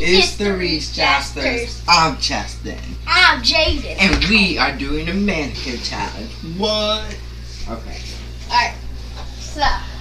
It's the Reese Jasters. I'm Cheston. I'm Jaden. And we are doing a mannequin challenge. What? Okay. Alright. So.